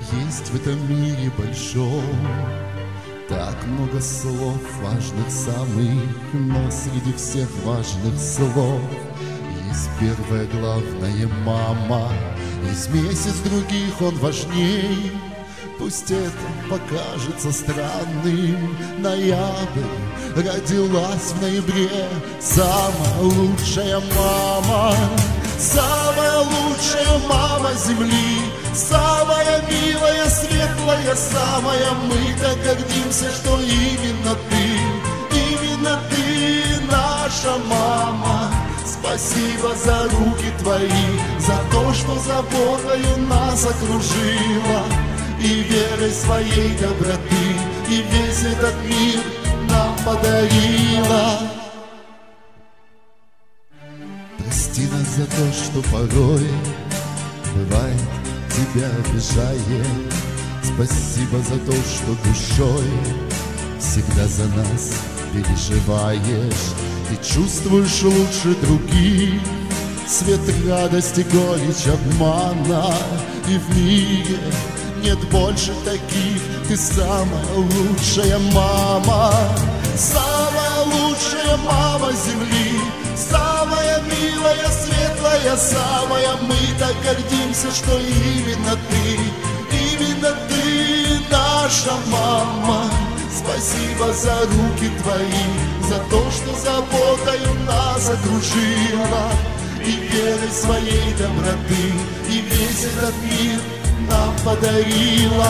Есть в этом мире большом так много слов важных самых, но среди всех важных слов есть первое главное «мама». Из месяц других он важней. Пусть это покажется странным, ноябрь родилась в ноябре самая лучшая мама. Самая лучшая мама земли, самая милая, светлая, самая. Мы так гордимся, что именно ты наша мама. Спасибо за руки твои, за то, что заботою нас окружила, и верой своей доброты, и весь этот мир нам подарила. Прости нас за то, что порой бывает тебя обижает. Спасибо за то, что душой всегда за нас переживаешь и чувствуешь лучше других свет радости, горечь обмана. И в мире нет больше таких. Ты самая лучшая мама, самая лучшая мама земли, самая милая, светлая, самая. Мы так гордимся, что именно ты наша мама. Спасибо за руки твои, за то, что заботою нас окружила, и верой своей доброты, и весь этот мир нам подарила.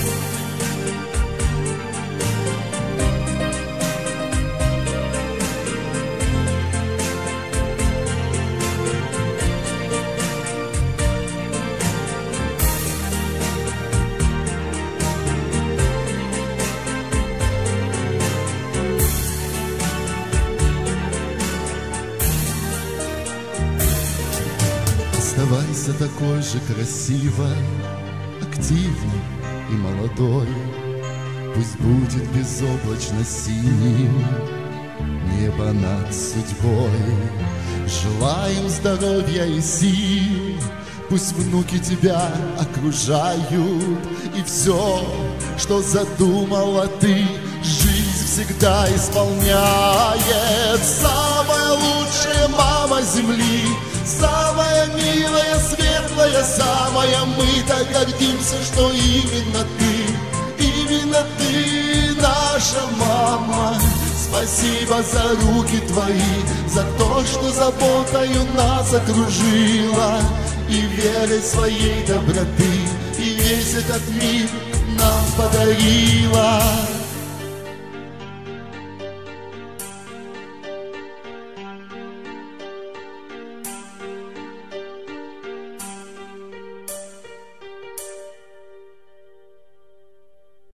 Оставайся такой же красивой, активной и молодой. Пусть будет безоблачно синим небо над судьбой. Желаем здоровья и сил, пусть внуки тебя окружают, и все, что задумала ты, жизнь всегда исполняет. Самая лучшая мама земли, самая милая, светлая, самая. Мы так гордимся, что именно ты наша мама. Спасибо за руки твои, за то, что заботою нас окружила, и верой своей доброты, и весь этот мир нам подарила.